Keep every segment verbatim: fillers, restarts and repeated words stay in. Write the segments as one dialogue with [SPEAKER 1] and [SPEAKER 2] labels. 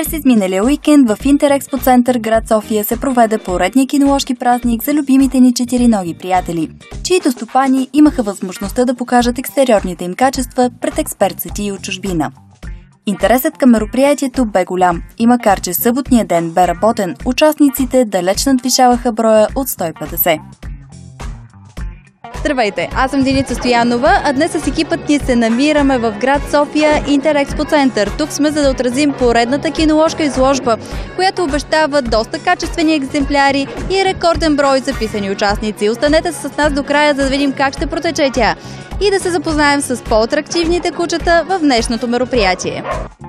[SPEAKER 1] През изминалия уикенд в Интерекспо център град София се проведе поредния киноложки празник за любимите ни четириноги приятели, чието стопани имаха възможността да покажат екстериорните им качества пред експерт-сетии от чужбина. Интересът към мероприятието бе голям и макар че съботният ден бе работен, участниците далеч надвишаваха броя от сто и петдесет.
[SPEAKER 2] Здравейте, аз съм Деница Стоянова, а днес с екипът ни се намираме в град София, Интерекспо център. Тук сме за да отразим поредната киноложка изложба, която обещава доста качествени екземпляри и рекорден брой записани участници. Останете с нас до края, за да видим как ще протече тя и да се запознаем с по-атрактивните кучета в днешното мероприятие.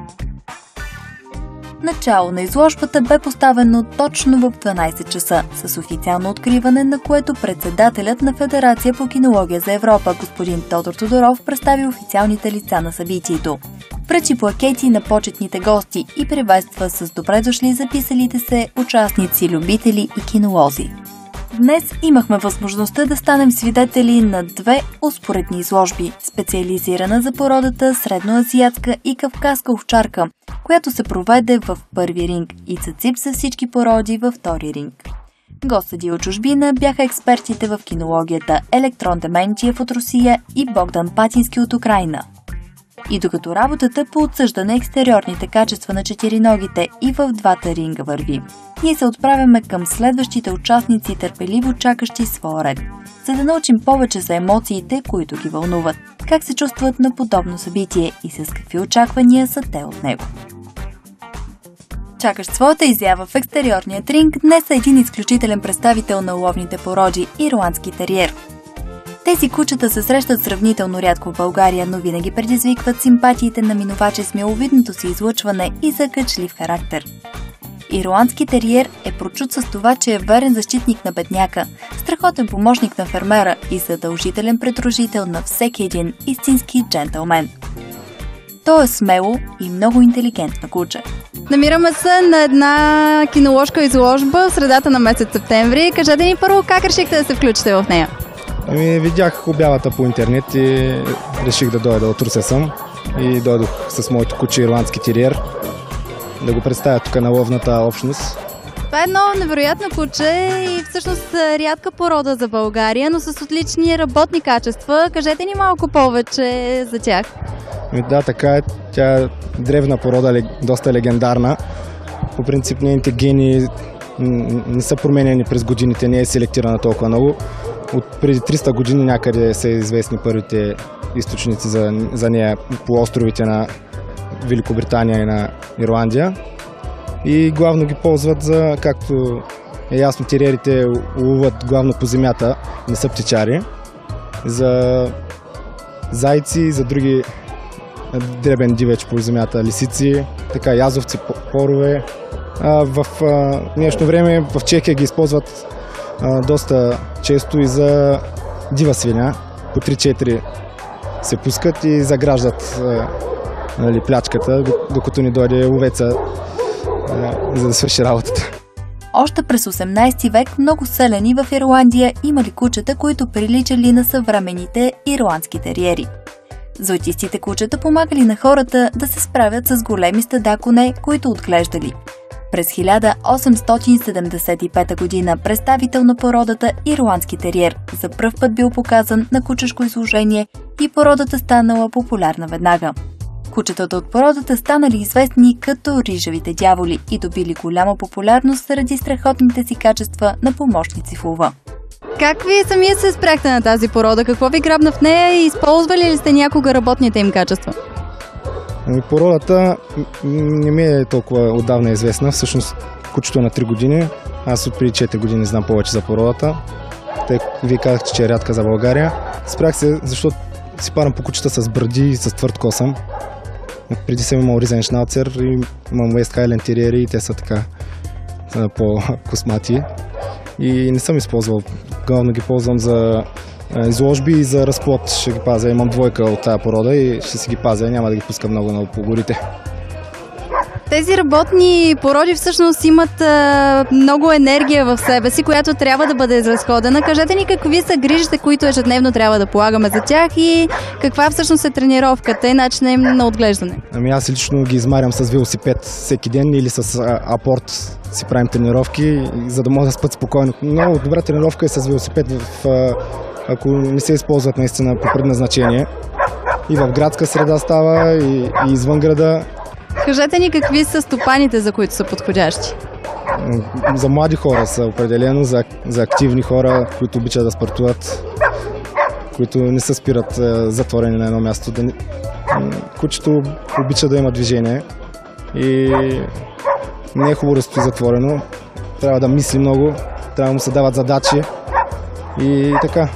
[SPEAKER 1] Начало на изложбата бе поставено точно в дванадесет часа, с официално откриване, на което председателят на Федерация по кинология за Европа, господин Тодор Тодоров, представи официалните лица на събитието. Връчи плакети на почетните гости и приветства с добре дошли записалите се участници, любители и кинолози. Днес имахме възможността да станем свидетели на две успоредни изложби, специализирана за породата средноазиатска и кавказска овчарка, която се проведе в първи ринг, и цацип за всички породи във втори ринг. Гостъди от чужбина бяха експертите в кинологията Електрон Дементиев от Русия и Богдан Патински от Украйна. И докато работата по отсъждане екстериорните качества на четириногите и в двата ринга върви, ние се отправяме към следващите участници, търпеливо чакащи своя ред, за да научим повече за емоциите, които ги вълнуват, как се чувстват на подобно събитие и с какви очаквания са те от него. Чакащ своята изява в екстериорният ринг днес е един изключителен представител на ловните породи – ирландски териер. Тези кучета се срещат сравнително рядко в България, но винаги предизвикват симпатиите на минувачи с миловидното си излъчване и закачлив характер. Ирландски териер е прочут с това, че е верен защитник на бедняка, страхотен помощник на фермера и задължителен придружител на всеки един истински джентълмен. То е смело и много интелигентно куче.
[SPEAKER 2] Намираме се на една киноложка изложба в средата на месец септември. Кажете ни първо как решихте да се включите в нея?
[SPEAKER 3] Ами, видях обявата по интернет и реших да дойда, от Русе съм, и дойдох с моето куче ирландски териер да го представя тук на ловната общност.
[SPEAKER 2] Това е едно невероятно куче и всъщност рядка порода за България, но с отлични работни качества. Кажете ни малко повече за тях.
[SPEAKER 3] Ами, да, така е. Тя е древна порода, доста легендарна. По принцип нейните гени не са променени през годините, не е селектирана толкова много. От преди триста години някъде са известни първите източници за, за нея по островите на Великобритания и на Ирландия. И главно ги ползват за, както е ясно, териерите ловуват главно по земята, не са птичари, за зайци, за други дребен дивеч по земята, лисици, така язовци, порове. А в а, днешно време в Чехия ги използват а, доста често и за дива свиня. По три-четири се пускат и заграждат а, нали, плячката, докато ни дойде ловеца, а, за да свърши работата.
[SPEAKER 1] Още през осемнадесети век много селяни в Ирландия имали кучета, които приличали на съвременните ирландски териери. Златистите кучета помагали на хората да се справят с големи стада коне, които отглеждали. През хиляда осемстотин седемдесет и пета година представител на породата ирландски териер за пръв път бил показан на кучешко изложение и породата станала популярна веднага. Кучетата от породата станали известни като рижавите дяволи и добили голяма популярност заради страхотните си качества на помощници в лова.
[SPEAKER 2] Как вие самия се спряхте на тази порода? Какво ви грабна в нея и използвали ли сте някога работните им качества?
[SPEAKER 3] Ами, породата не ми е толкова отдавна известна. Всъщност кучето е на три години. Аз от преди четири години знам повече за породата. Те, вие казахте, че е рядка за България. Спрях се, защото си парам по кучета с бради и с твърд косъм. Преди съм имал ризен шнауцер и имам Уест Хайлен териери и те са така по-космати. И не съм използвал. Главно ги ползвам за изложби и за разплод. Ще ги пазя. Имам двойка от тая порода и ще си ги пазя. Няма да ги пускам много-много по горите.
[SPEAKER 2] Тези работни породи всъщност имат а, много енергия в себе си, която трябва да бъде изразходена. Кажете ни какви са грижите, които ежедневно трябва да полагаме за тях и каква всъщност е тренировката и начинът им на отглеждане?
[SPEAKER 3] Ами аз лично ги измарям с велосипед всеки ден или с а, апорт си правим тренировки, за да могат да спят спокойно. Много добра тренировка е с велосипед, в, а, ако не се използват наистина по предназначение. И в градска среда става, и, и извън града.
[SPEAKER 2] Кажете ни какви са стопаните, за които са подходящи?
[SPEAKER 3] За млади хора са определено, за, за активни хора, които обичат да спортуват, които не се спират е, затворени на едно място. Да, кучето обича да има движение и не е хубаво да стои затворено. Трябва да мисли много, трябва да му се дават задачи и така.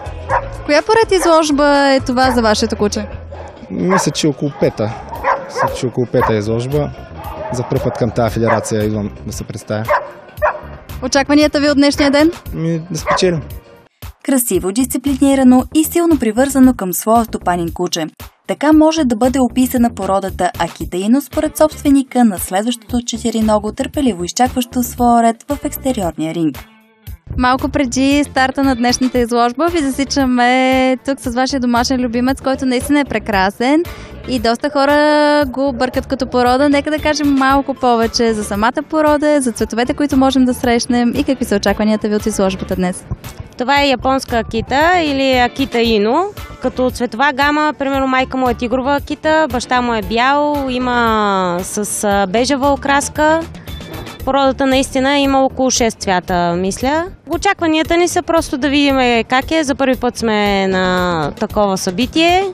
[SPEAKER 2] Коя поред изложба е това за вашето куче?
[SPEAKER 3] Мисля, че около пета. Мисля, че около пета изложба. За първ път към тази федерация идвам да се представя.
[SPEAKER 2] Очакванията ви от днешния ден?
[SPEAKER 3] Ми, да спечелим.
[SPEAKER 1] Красиво, дисциплинирано и силно привързано към своя стопанин куче. Така може да бъде описана породата Акита Ино според собственика на следващото четириного, търпеливо изчакващо своя ред в екстериорния ринг.
[SPEAKER 2] Малко преди старта на днешната изложба ви засичаме тук с вашия домашен любимец, който наистина е прекрасен и доста хора го бъркат като порода. Нека да кажем малко повече за самата порода, за цветовете, които можем да срещнем и какви са очакванията ви от изложбата днес.
[SPEAKER 4] Това е японска акита или Акита Ино. Като цветова гама, примерно майка му е тигрова акита, баща му е бял, има с бежева окраска. Породата наистина има около шест цвята, мисля. Очакванията ни са просто да видим как е. За първи път сме на такова събитие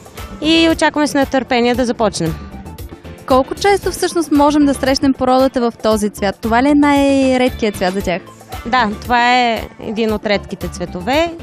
[SPEAKER 4] и очакваме с нетърпение да започнем.
[SPEAKER 2] Колко често всъщност можем да срещнем породата в този цвят? Това ли е най-редкият цвят за тях?
[SPEAKER 4] Да, това е един от редките цветове.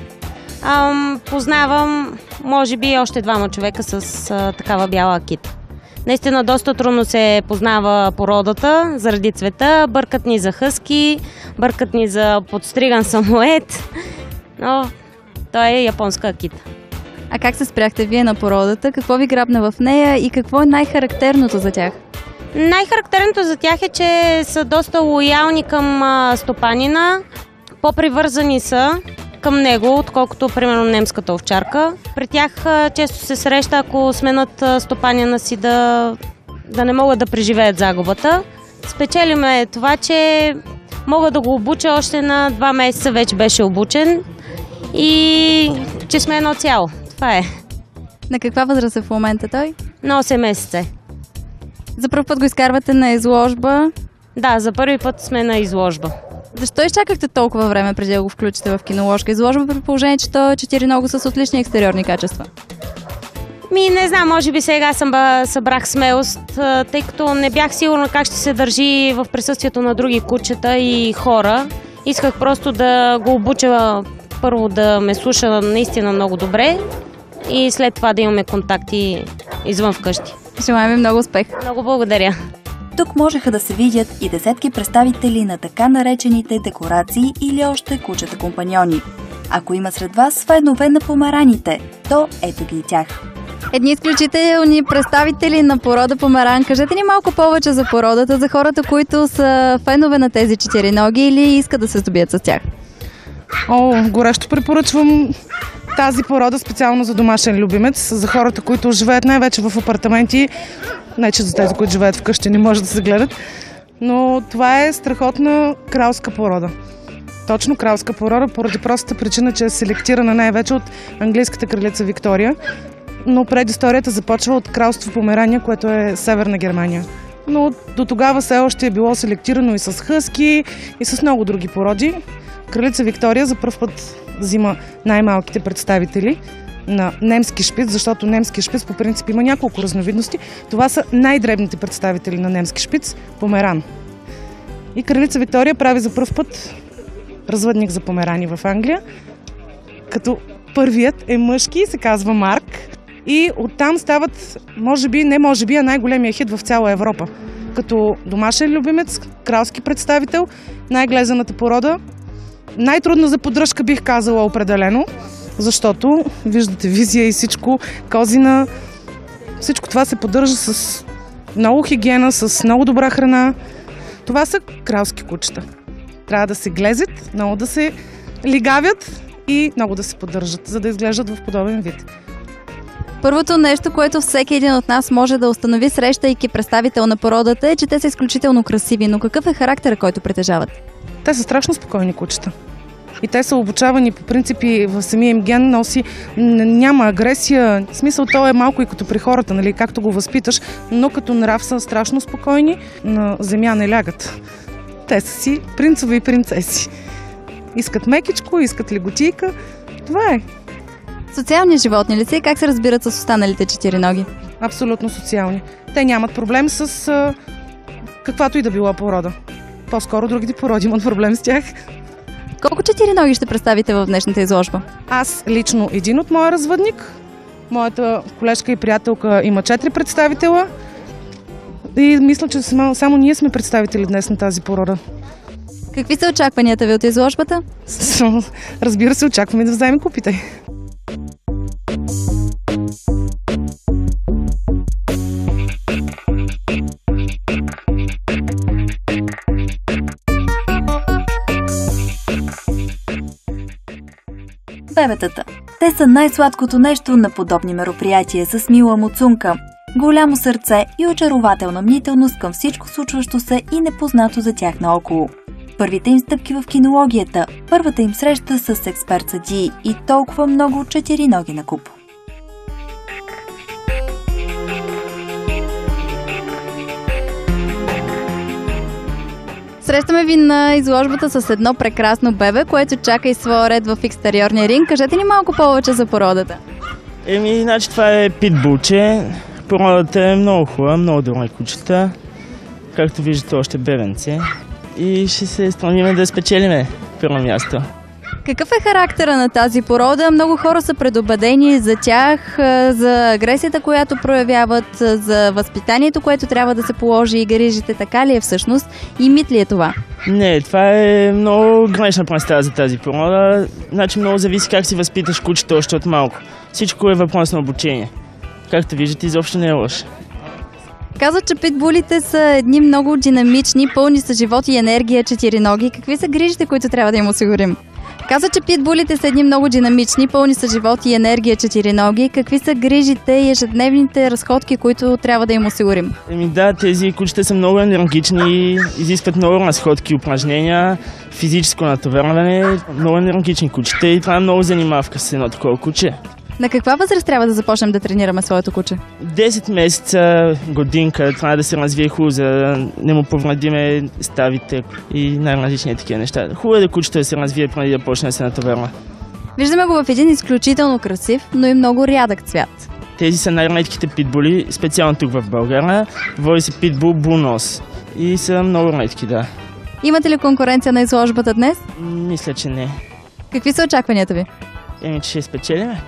[SPEAKER 4] Ам, познавам, може би, още двама човека с а, такава бяла акита. Наистина доста трудно се познава породата заради цвета. Бъркат ни за хъски, бъркат ни за подстриган самоед, но той е японска акита.
[SPEAKER 2] А как се спряхте вие на породата? Какво ви грабна в нея и какво е най-характерното за тях?
[SPEAKER 4] Най-характерното за тях е, че са доста лоялни към а, стопанина, по-привързани са към него, отколкото, примерно, немската овчарка. При тях а, често се среща, ако сменят а, стопанина си, да, да не могат да преживеят загубата. Спечелиме това, че мога да го обуча още на два месеца, вече беше обучен и че сме едно цяло. Това е.
[SPEAKER 2] На каква възраст е в момента той?
[SPEAKER 4] На осем месеца.
[SPEAKER 2] За първ път го изкарвате на изложба?
[SPEAKER 4] Да, за първи път сме на изложба.
[SPEAKER 2] Защо изчакахте толкова време преди да го включите в киноложка изложба, при положение, че той е четириного с отлични екстериорни качества?
[SPEAKER 4] Ми, не знам, може би сега съм ба, събрах смелост, тъй като не бях сигурна как ще се държи в присъствието на други кучета и хора. Исках просто да го обуча, първо да ме слуша наистина много добре и след това да имаме контакти извън вкъщи.
[SPEAKER 2] Желаем ви много успех!
[SPEAKER 4] Много благодаря!
[SPEAKER 1] Тук можеха да се видят и десетки представители на така наречените декорации или още кучета компаньони. Ако има сред вас фенове на помараните, то ето ги и тях.
[SPEAKER 2] Едни изключителни представители на порода помаран. Кажете ни малко повече за породата, за хората, които са фенове на тези четириноги или искат да се здобият с тях.
[SPEAKER 5] О, горещо препоръчвам тази порода специално за домашен любимец, за хората, които живеят най-вече в апартаменти, не че за тези, които живеят вкъщи, не може да се гледат, но това е страхотна кралска порода. Точно кралска порода, поради простата причина, че е селектирана най-вече от английската кралица Виктория, но предисторията започва от кралство Померания, което е Северна Германия. Но до тогава все още е било селектирано и с хъски, и с много други породи. Кралица Виктория за пръв път взима най-малките представители на немски шпиц, защото немски шпиц по принцип има няколко разновидности. Това са най-дребните представители на немски шпиц – померан. И кралица Виктория прави за пръв път развъдник за померани в Англия, като първият е мъжки и се казва Марк. И оттам стават, може би, не може би, а най-големия хит в цяла Европа. Като домашен любимец, кралски представител, най-глезаната порода. Най-трудно за поддръжка бих казала определено, защото виждате визия и всичко, козина, всичко това се поддържа с много хигиена, с много добра храна. Това са кралски кучета. Трябва да се глезят, много да се лигавят и много да се поддържат, за да изглеждат в подобен вид.
[SPEAKER 2] Първото нещо, което всеки един от нас може да установи, срещайки представител на породата, е, че те са изключително красиви. Но какъв е характерът, който притежават?
[SPEAKER 5] Те са страшно спокойни кучета. И те са обучавани по принципи в самия им ген, носи, няма агресия. В смисъл, то е малко и като при хората, нали, както го възпиташ, но като нрав са страшно спокойни, на земя не лягат. Те са си принцове и принцеси. Искат мекичко, искат леготийка. Това е.
[SPEAKER 2] Социални животни ли са? Как се разбират с останалите четириноги?
[SPEAKER 5] Абсолютно социални. Те нямат проблем с а, каквато и да била порода. По-скоро другите породи имат проблем с тях.
[SPEAKER 2] Колко четириноги ще представите в днешната изложба?
[SPEAKER 5] Аз лично един от моя развъдник. Моята колежка и приятелка има четири представителя. И мисля, че само ние сме представители днес на тази порода.
[SPEAKER 2] Какви са очакванията ви от изложбата?
[SPEAKER 5] Разбира се, очакваме да вземем купите.
[SPEAKER 1] Бебетата. Те са най-сладкото нещо на подобни мероприятия с мила муцунка, голямо сърце и очарователна мнителност към всичко случващо се и непознато за тях наоколо. Първите им стъпки в кинологията, първата им среща с експерт съдии и толкова много четириноги на куп.
[SPEAKER 2] Срещаме ви на изложбата с едно прекрасно бебе, което чака и своя ред в екстериорния ринг. Кажете ни малко повече за породата.
[SPEAKER 6] Еми, значи това е питбулче. Породата е много хубава, много добра кучета. Както виждате, още бебенце. И ще се стремим да спечелиме първо място.
[SPEAKER 2] Какъв е характера на тази порода? Много хора са предубедени за тях, за агресията, която проявяват, за възпитанието, което трябва да се положи и грижите. Така ли е всъщност? И мит ли е това?
[SPEAKER 6] Не, това е много грешна представа за тази порода. Значи много зависи как си възпиташ кучето още от малко. Всичко е въпрос на обучение. Както виждате, изобщо не е лошо.
[SPEAKER 2] Казват, че питбулите са едни много динамични, пълни с живот и енергия четириноги. Какви са грижите, които трябва да им осигурим? Казват, че питбулите са едни много динамични, пълни с живот и енергия четириноги. Какви са грижите и ежедневните разходки, които трябва да им осигурим?
[SPEAKER 6] Еми да, тези кучета са много енергични, изискват много разходки, упражнения, физическо натоварване, много енергични кучета и това е много занимавка с едно такова куче.
[SPEAKER 2] На каква възраст трябва да започнем да тренираме своето куче?
[SPEAKER 6] десет месеца, годинка, трябва да се развие хубаво, за да не му повредиме ставите и най-различни такива неща. Хубаво е да кучето да се развие преди да почне да се натоварва.
[SPEAKER 2] Виждаме го в един изключително красив, но и много рядък цвят.
[SPEAKER 6] Тези са най-редките питбули, специално тук в България. Води се питбул Булнос и са много редки, да.
[SPEAKER 2] Имате ли конкуренция на изложбата днес?
[SPEAKER 6] Мисля, че не.
[SPEAKER 2] Какви са очакванията ви?
[SPEAKER 6] Еми, че ще спечелиме.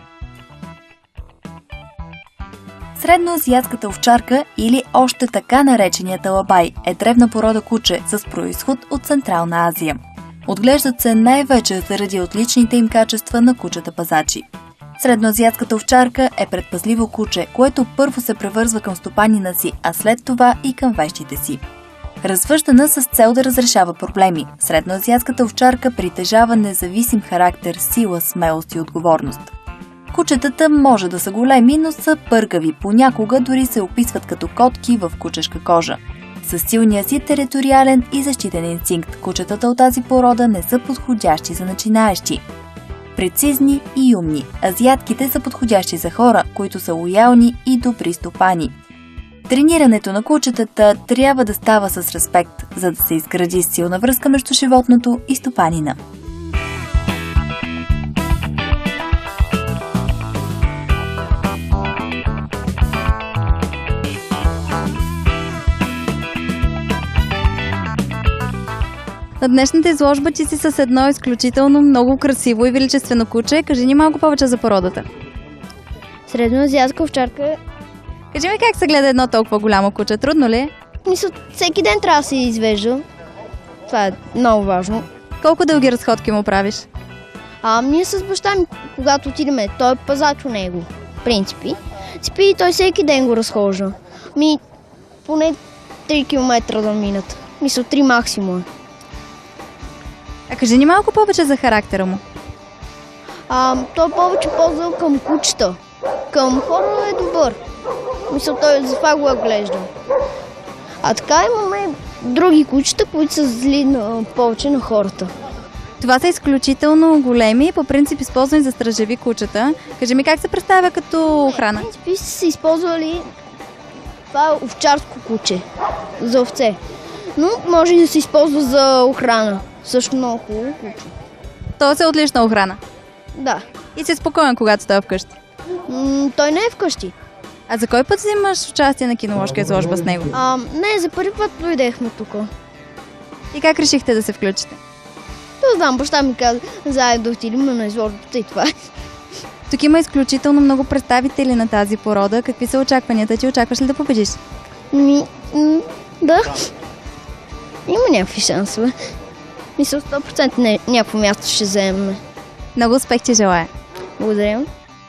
[SPEAKER 1] Средноазиатската овчарка или още така нареченият алабай е древна порода куче с произход от Централна Азия. Отглеждат се най-вече заради отличните им качества на кучета пазачи. Средноазиатската овчарка е предпазливо куче, което първо се превързва към стопанина си, а след това и към вещите си. Развъждана с цел да разрешава проблеми, средноазиатската овчарка притежава независим характер, сила, смелост и отговорност. Кучетата може да са големи, но са пъргави, понякога дори се описват като котки в кучешка кожа. С силния си териториален и защитен инстинкт, кучетата от тази порода не са подходящи за начинаещи. Прецизни и умни, азиатките са подходящи за хора, които са лоялни и добри стопани. Тренирането на кучетата трябва да става с респект, за да се изгради силна връзка между животното и стопанина.
[SPEAKER 2] На днешната изложба ти си с едно изключително много красиво и величествено куче. Кажи ни малко повече за породата.
[SPEAKER 7] Средноазиатска овчарка.
[SPEAKER 2] Кажи ми как се гледа едно толкова голямо куче. Трудно ли е?
[SPEAKER 7] Мисля, всеки ден трябва да се извежда. Това е много важно.
[SPEAKER 2] Колко дълги разходки му правиш?
[SPEAKER 7] А ние с баща ми, когато отидеме, той е пазач у него, принципи. Спи и той всеки ден го разхожда. Ми, поне три километра да минат. Мисля, три максимум.
[SPEAKER 2] А кажи ни малко повече за характера му.
[SPEAKER 7] А, той е повече ползвал към кучета. Към хора е добър. Мисля, той за това го е глеждал. А така имаме други кучета, които са зли на, повече на хората.
[SPEAKER 2] Това са изключително големи, по принцип използвани за стражеви кучета. Кажи ми как се представя като охрана?
[SPEAKER 7] В принцип са използвали това е овчарско куче за овце. Но може и да се използва за охрана. Също много хубаво куче.
[SPEAKER 2] То е отлична охрана.
[SPEAKER 7] Да.
[SPEAKER 2] И си спокоен, когато става вкъщи.
[SPEAKER 7] М- той не е вкъщи.
[SPEAKER 2] А за кой път взимаш участие на киноложка изложба с него?
[SPEAKER 7] А, не, за първи път дойдехме тук.
[SPEAKER 2] И как решихте да се включите?
[SPEAKER 7] То знам, баща ми каза, заедно да отидем на изложбата и това.
[SPEAKER 2] Тук има изключително много представители на тази порода. Какви са очакванията ти? Очакваш ли да победиш?
[SPEAKER 7] Ми, м- да. Има някакви шансове. Мисля, сто процента не, някакво място ще вземем.
[SPEAKER 2] Много успех ти желая.
[SPEAKER 7] Благодаря.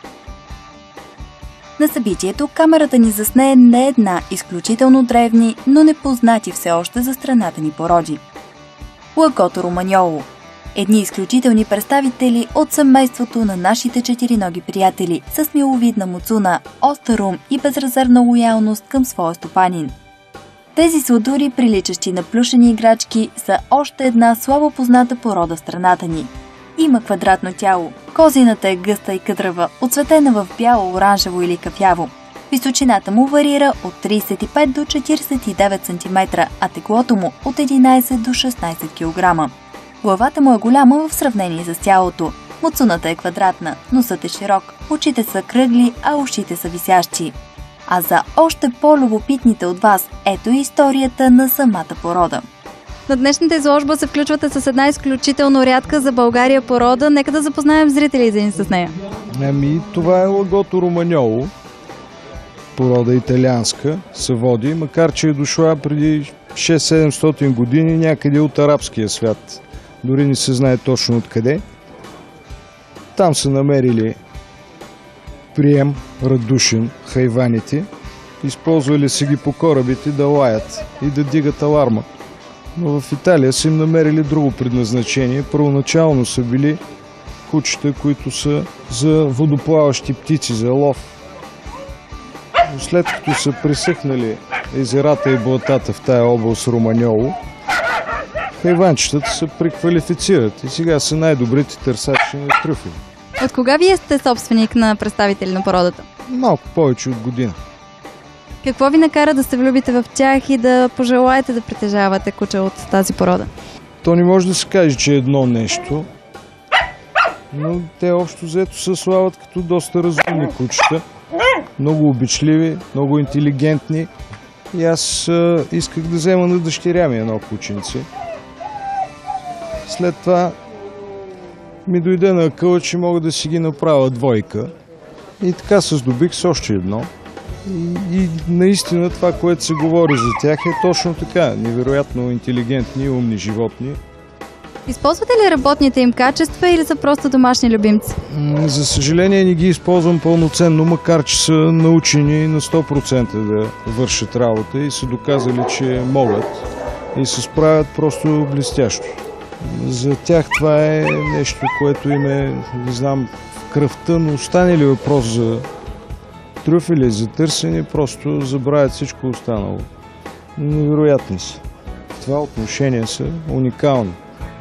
[SPEAKER 1] На събитието камерата ни засне не една изключително древни, но непознати все още за страната ни породи. Лагото романьоло. Едни изключителни представители от семейството на нашите четириноги приятели с миловидна муцуна, остър ум и безрезервна лоялност към своя стопанин. Тези сладури, приличащи на плюшени играчки, са още една слабо позната порода в страната ни. Има квадратно тяло, козината е гъста и къдрава, отцветена в бяло, оранжево или кафяво. Височината му варира от трийсет и пет до четирийсет и девет сантиметра, а теглото му от единайсет до шестнайсет килограма. Главата му е голяма в сравнение с тялото. Муцуната е квадратна, носът е широк, очите са кръгли, а ушите са висящи. А за още по-любопитните от вас, ето и историята на самата порода.
[SPEAKER 2] На днешната изложба се включвате с една изключително рядка за България порода. Нека да запознаем зрителите ни с нея.
[SPEAKER 8] Ами, това е лагото романьоло, порода италианска, се води, макар че е дошла преди шест-седемстотин години някъде от арабския свят. Дори не се знае точно откъде. Там са намерили прием радушен хайваните, използвали са ги по корабите да лаят и да дигат аларма. Но в Италия са им намерили друго предназначение. Първоначално са били кучета, които са за водоплаващи птици, за лов. Но след като са пресъхнали езерата и блатата в тая област Романьоло, хайванчетата се преквалифицират и сега са най-добрите търсачи на трюфели.
[SPEAKER 2] От кога вие сте собственик на представители на породата?
[SPEAKER 8] Малко повече от година.
[SPEAKER 2] Какво ви накара да се влюбите в тях и да пожелаете да притежавате куче от тази порода?
[SPEAKER 8] То не може да се каже, че е едно нещо, но те общо взето се славят като доста разумни кучета. Много обичливи, много интелигентни. И аз а, исках да взема на дъщеря ми едно кученце. След това ми дойде на акъла, че мога да си ги направя двойка. И така се здобих с още едно. И, и наистина това, което се говори за тях е точно така. Невероятно интелигентни и умни животни.
[SPEAKER 2] Използвате ли работните им качества или са просто домашни любимци?
[SPEAKER 8] За съжаление не ги използвам пълноценно, макар че са научени на сто процента да вършат работа и са доказали, че могат и се справят просто блестящо. За тях това е нещо, което им е, не знам, в кръвта, но остане ли въпрос за трюфели, за търсене, просто забравят всичко останало. Невероятни са. В това отношение са уникални.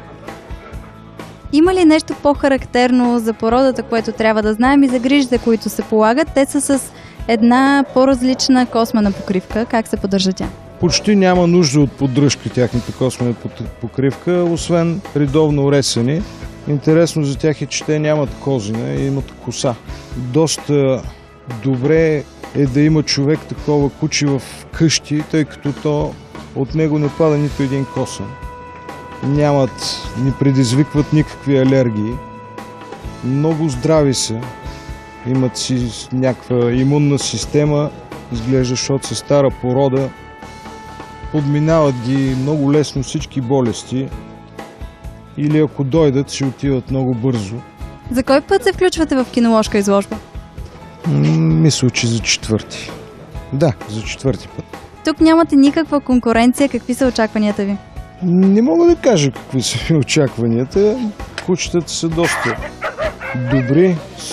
[SPEAKER 2] Има ли нещо по-характерно за породата, което трябва да знаем и за грижите, които се полагат? Те са с една по-различна космена покривка. Как се поддържа тя?
[SPEAKER 8] Почти няма нужда от поддръжка тяхната космена покривка, освен редовно ресани. Интересно за тях е, че те нямат козина и имат коса. Доста добре е да има човек такова куче в къщи, тъй като то от него не пада нито един косъм. Нямат, не предизвикват никакви алергии. Много здрави са. Имат си някаква имунна система, изглежда, защото са стара порода. Подминават ги много лесно всички болести. Или ако дойдат, ще отиват много бързо.
[SPEAKER 2] За кой път се включвате в киноложка изложба?
[SPEAKER 8] М- мисля, че за четвърти. Да, за четвърти път.
[SPEAKER 2] Тук нямате никаква конкуренция. Какви са очакванията ви?
[SPEAKER 8] Не мога да кажа какви са очакванията. Кучетата са доста добри.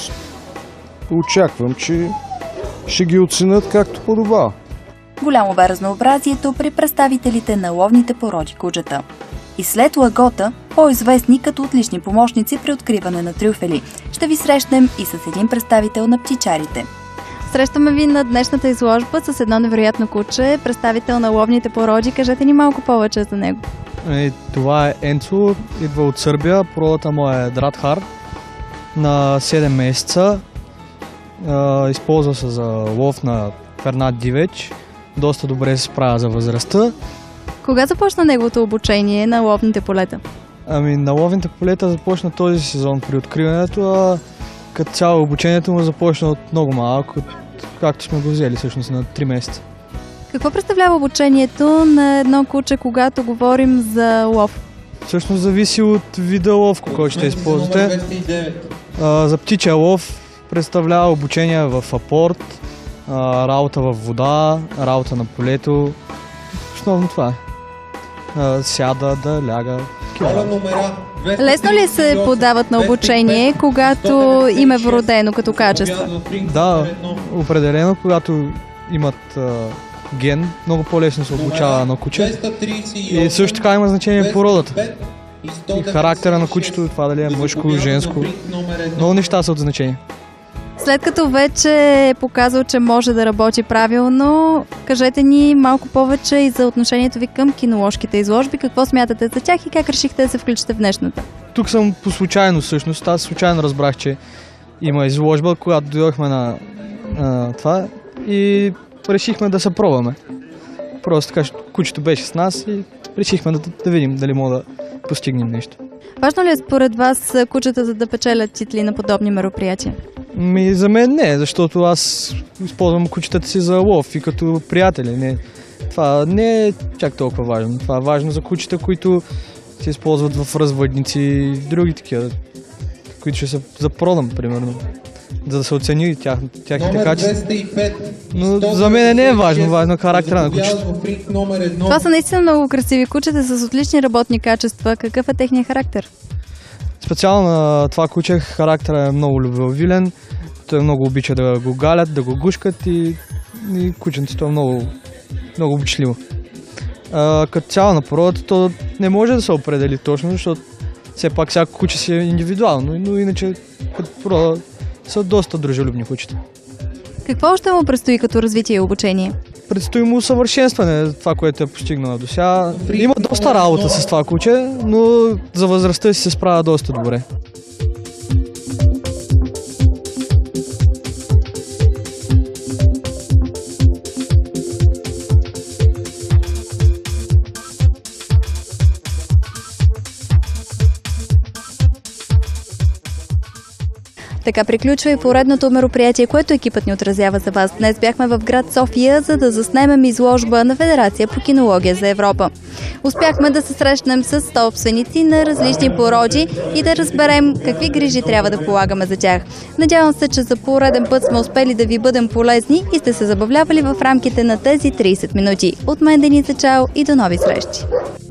[SPEAKER 8] Очаквам, че ще ги оценят както подобава.
[SPEAKER 1] Голямо бе разнообразието при представителите на ловните породи кучета. И след лагота, по-известни като отлични помощници при откриване на трюфели, ще ви срещнем и с един представител на птичарите.
[SPEAKER 2] Срещаме ви на днешната изложба с едно невероятно куче, представител на ловните породи. Кажете ни малко повече за него.
[SPEAKER 9] И това е Енцо, идва от Сърбия. Породата му е Дратхар, на седем месеца. Използва се за лов на пернат дивеч. Доста добре се справя за възрастта.
[SPEAKER 2] Кога започна неговото обучение на ловните полета?
[SPEAKER 9] Ами на ловните полета започна този сезон при откриването, а като цяло обучението му започна от много малко, както сме го взели всъщност на три месеца.
[SPEAKER 2] Какво представлява обучението на едно куче, когато говорим за лов?
[SPEAKER 9] Всъщност зависи от вида лов, който ще използвате. А, за птичия лов представлява обучение в апорт, а, работа в вода, работа на полето. Основно това е. А, сяда, да ляга.
[SPEAKER 2] Лесно ли се подават на обучение, когато им е вродено като качество?
[SPEAKER 9] Да, определено, когато имат а, ген, много по-лесно се обучава на куче. И също така има значение породата. И характера на кучето, това дали е мъжко, женско. Много неща са от значение.
[SPEAKER 2] След като вече е показал, че може да работи правилно, кажете ни малко повече и за отношението ви към киноложките изложби. Какво смятате за тях и как решихте да се включите в днешната?
[SPEAKER 9] Тук съм по случайно всъщност. Аз случайно разбрах, че има изложба, когато дойдохме на, на това и решихме да се пробваме. Просто така, кучето беше с нас и решихме да, да видим дали мога да постигнем нещо.
[SPEAKER 2] Важно ли е според вас кучетата да печелят титли на подобни мероприятия?
[SPEAKER 9] Ми, за мен не, защото аз използвам кучетата си за лов и като приятели. Не, това не е чак толкова важно. Това е важно за кучета, които се използват в развъдници и други такива, които ще се запродам, примерно, за да се оцени тях, тяхните качества. Но за мен не е важно, важно характера на кучето.
[SPEAKER 2] Това са наистина много красиви кучета с отлични работни качества. Какъв е техният характер?
[SPEAKER 9] Специално на това куче характерът е много любвеобилен. Той много обича да го галят, да го гушкат и, и кученцето е много, много обичливо. А, като цяло на породата то не може да се определи точно, защото все пак всяко куче си е индивидуално, но иначе като порода са доста дружелюбни кучета.
[SPEAKER 2] Какво още му предстои като развитие и обучение?
[SPEAKER 9] Предстои му усъвършенстване, това, което е постигнало до сега. Има доста работа с това куче, но за възрастта си се справя доста добре.
[SPEAKER 2] Така приключва и поредното мероприятие, което екипът ни отразява за вас. Днес бяхме в град София, за да заснемем изложба на Федерация по кинология за Европа. Успяхме да се срещнем с собственици на различни породи и да разберем какви грижи трябва да полагаме за тях. Надявам се, че за пореден път сме успели да ви бъдем полезни и сте се забавлявали в рамките на тези трийсет минути. От мен Деница, чао и до нови срещи!